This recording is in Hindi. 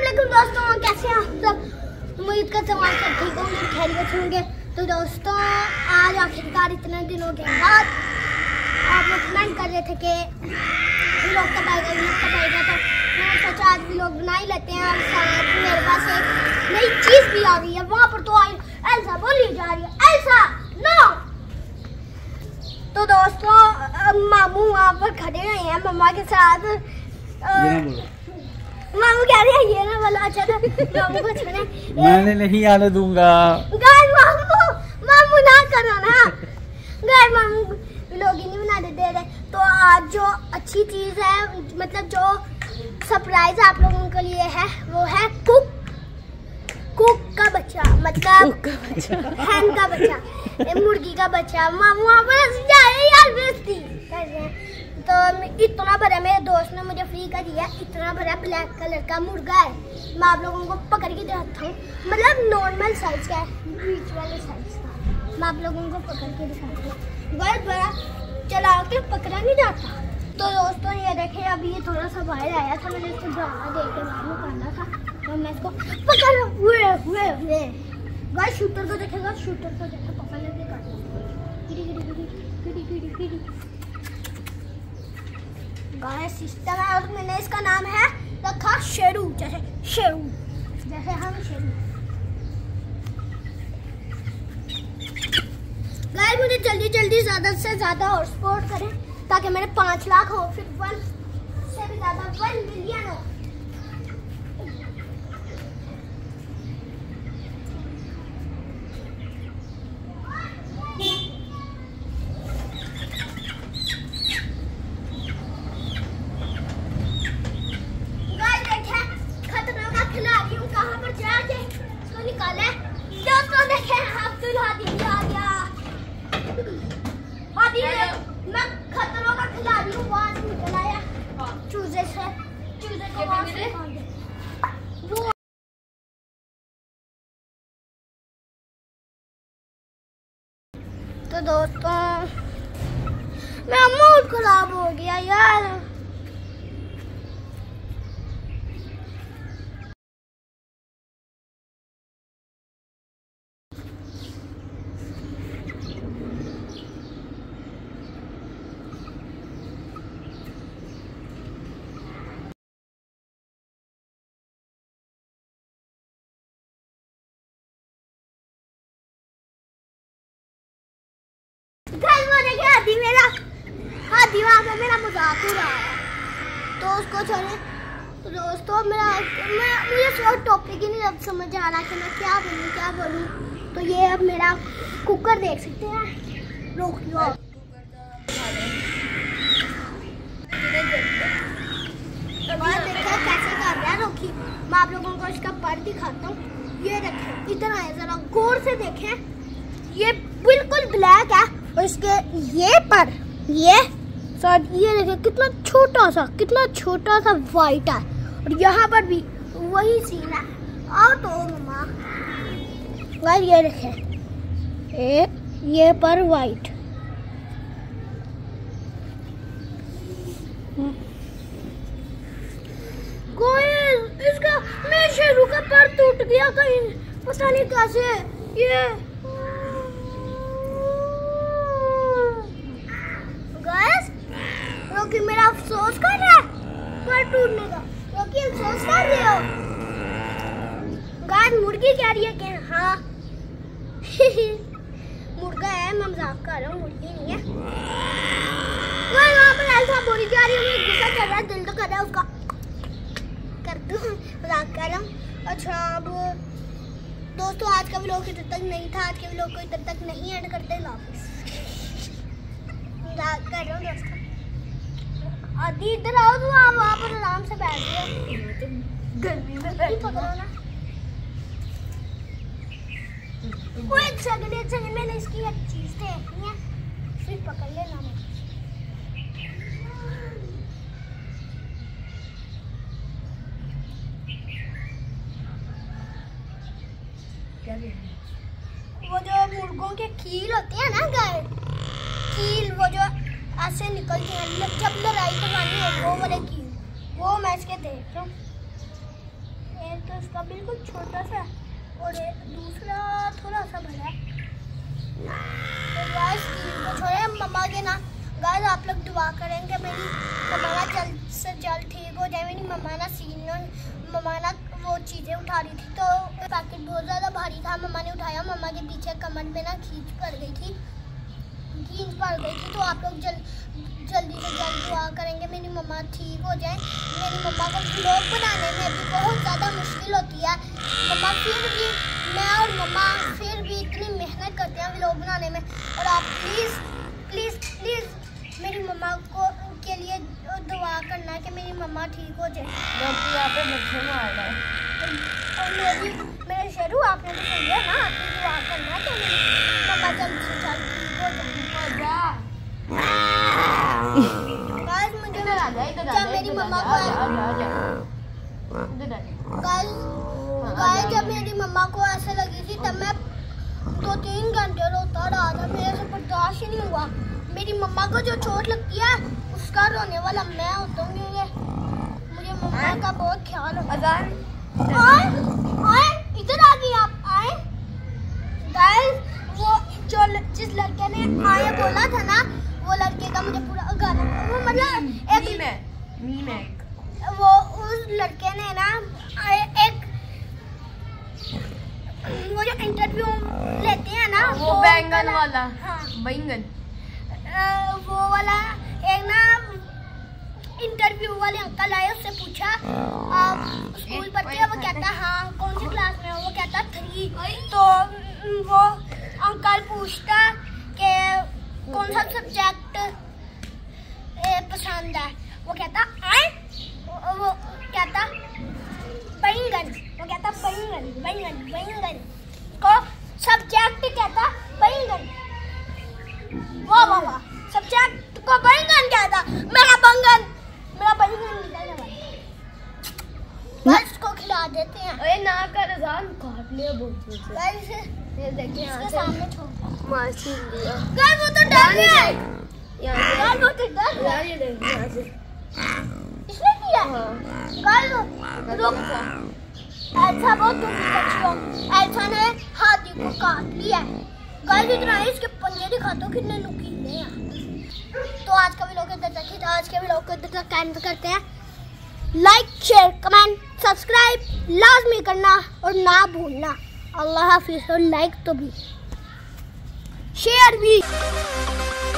वालेकुम दोस्तों, कैसे हैं आप सब? उम्मीद करता हूँ आप सब ठीक होंगे, खैरियत होंगे। तो दोस्तों आज आखिरकार इतने दिनों के बाद आप लोग कमेंट कर रहे थे कि व्लॉग कब आएगा, तो मैंने सोचा आज व्लॉग बना ही लेते हैं। और मेरे पास एक नई चीज़ भी आ गई है। वहाँ पर तो आई एल्सा बोली जा रही है, एल्सा नो। तो दोस्तों मामू वहाँ पर खड़े हुए हैं मम्मा के साथ। मामू कह रहे हैं ये ना वाला अच्छा था, मामू को छोड़े मैंने नहीं आने दूंगा। गाय मामू ना करो ना, गाय मामू लोग ही नहीं बनाने दे रहे। तो आज जो अच्छी चीज है, मतलब जो सरप्राइज आप लोगों के लिए है, वो है कुक का बच्चा, मतलब हैन का बच्चा, मुर्गी का बच्चा। मामू वहाँ पर जा रहे यार, बेइज्जती कर रहे हैं। तो इतना बड़ा मेरे दोस्त ने मुझे फ्री का दिया, इतना बड़ा ब्लैक कलर का मुर्गा है। मैं आप लोगों को पकड़ के दिखाता हूँ, मतलब नॉर्मल साइज का है, बीच वाले साइज का। मैं आप लोगों को पकड़ के दिखाती हूँ, बहुत बड़ा चला के पकड़ा नहीं जाता। तो दोस्तों ये देखें, अभी ये थोड़ा सा बाहर आया था, मैंने इसको ड्रामा देख के मालूम करना था, तो मैं इसको पकड़ हुए गाइस। शूटर को देखेगा, शूटर को देखे पकड़ लेके काट गाइस सिस्टम है। और मैंने इसका नाम है रखा शेरू, जैसे हम शेरू। गाइस मुझे जल्दी ज्यादा से ज्यादा और सपोर्ट करें ताकि मेरे 5 लाख हो, फिर 1 से भी ज्यादा 1 मिलियन हो। मैं खतरों का खिलाड़ी हूँ, वहाँ से निकल आया चूजे को वहाँ से वो। तो दोस्तों मेरा मूड खराब हो गया यार। हाथी वहाँ पे मेरा मजाक हो रहा है, तो उसको छोड़े। तो दोस्तों मुझे टॉपिक ही नहीं अब समझ आ रहा कि मैं क्या बोलूँ। तो ये अब मेरा कुकर देख सकते हैं, रोकियो देखा कैसे कर रहा है रोकी। मैं आप लोगों को इसका पर दिखाता हूँ। ये देखें, इधर आए जरा गौर से देखें, ये बिल्कुल ब्लैक है और इसके ये देखिए कितना छोटा सा वाइट है। और यहाँ पर भी वही सीन है। आओ तो मम्मा गाइस ये देखें, ये पर वाइट। इसका मेरे शेरू का पर टूट गया कहीं, पता नहीं कैसे। ये रोकी मेरा अफसोस कर रहा है पर टूटने का। रोकी अफसोस कर रहे हो? गाइस मुर्गी कह रही है कि हाँ मुर्गा है, मैं मजाक कर रहा हूँ, मुर्गी नहीं है। वहाँ पर ऐसा बोली जा रही है, मुझे गुस्सा चल रहा है, दिल तो कर रहा है उसका, कर दूँ, मजाक कर रहा हूँ। अच्छा अब दोस्तों आज का व्लॉग इधर तक नहीं था, आज के व्लॉग को इधर तक नहीं एंड करते, मजाक कर रहा हूँ दोस्तों। आदि इधर आओ, तो आप वहाँ पर आराम से बैठ जाओ, गर्मी में पकड़ो ना। एक सेकंड मैंने इसकी एक चीज देखनी है, फिर पकड़ लेना। वो जो मुर्गों के कील होते हैं ना गाय, कील वो जो ऐसे निकलते हैं जब लड़ाई करवानी हो, वो वाले कील, वो मैं इसके देख रहा हूँ। एक तो इसका बिल्कुल छोटा सा और दूसरा थोड़ा सा बड़ा है। तो गाइस को छोड़े मम्मा के ना गाइस आप लोग दुआ करेंगे मेरी मम्मा ना जल्द से जल्द ठीक हो जाए। मेरी मम्मा ना मम्मा ना वो चीज़ें उठा रही थी तो पैकेट बहुत ज़्यादा भारी था। मम्मा ने उठाया, मम्मा के पीछे कमर में ना खींच पड़ गई थी तो आप लोग जल्दी से जल्द दुआ करेंगे मेरी मम्मा ठीक हो जाए। मेरी मम्मा को व्लॉग बनाने में भी बहुत ज़्यादा मुश्किल होती है। मम्मा फिर भी मैं और मम्मा फिर भी इतनी मेहनत करते हैं व्लॉग बनाने में। और आप प्लीज़ प्लीज़ प्लीज़ मेरी मम्मा को के लिए दुआ करना कि मेरी मम्मा ठीक हो जाए। और मेरे शेरू आपने तो कही है ना आपकी दुआ करना कि मेरी मम्मा जल्द से जल्द ठीक हो जाए। मुझे जब मेरी मम्मा को जब मेरी मम्मा को ऐसे लगी थी तब मैं 2-3 घंटे रोता रहा था। मेरे से बर्दाश्त ही नहीं हुआ। मेरी मम्मा को जो चोट लगती है उसका रोने वाला मैं होता हूँ। मुझे मम्मा का बहुत ख्याल होता है। इधर आ गई आप आए। गाइस वो जो जिस लड़के ने आए बोला था ना वो लड़के का मुझे पूरा गाना वो मतलब वो उस लड़के ने ना एक वो जो इंटरव्यू लेते हैं ना वो बैंगन वाला हाँ बैंगन वो वाला एक ना इंटरव्यू वाले अंकल आए उससे पूछा आप स्कूल पढ़ते हैं? वो कहता हाँ। कौन सी क्लास में हो? वो कहता 3। तो वो अंकल पूछता कि कौन सा सब्जेक्ट पसंद है? वो कहता वो कहता बैंगन। वो कहता बैंगन को सब्जेक्ट कहता बैंगन। वाह वाह वाह सब्जेक्ट को बैंगन कहता। मेरा बैंगन बस को खिला देते हैं। अरे ना कर जान काट लिया बहुत जोर से। ये देखिए इसके सामने छोड़ मासी लिया गाइस वो तो डर गया। यहाँ वो तो डर गया। ये देखिए यहाँ से इसने किया गाइस रुक ऐसा बहुत ऐसा ने हाथी को काट लिया। गाइस इतना इसके पंजे दिखा दो कितने नुकीले हैं। तो आज का व्लॉग इधर तक ही था। आज के व्लॉग को इधर तक एंड करते हैं। लाइक शेयर कमेंट सब्सक्राइब लाजमी करना और ना भूलना। अल्लाह हाफिज़। और लाइक तो भी शेयर भी।